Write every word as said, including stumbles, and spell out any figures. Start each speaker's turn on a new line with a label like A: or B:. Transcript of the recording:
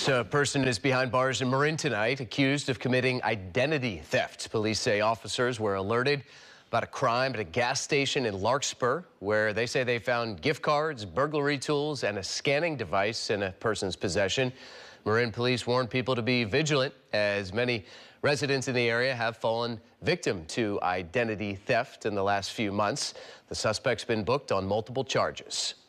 A: news. A person is behind bars in Marin tonight, accused of committing identity theft. Police say officers were alerted about a crime at a gas station in Larkspur, where they say they found gift cards, burglary tools, and a scanning device in a person's possession. Marin police warned people to be vigilant, as many residents in the area have fallen victim to identity theft in the last few months. The suspect's been booked on multiple charges.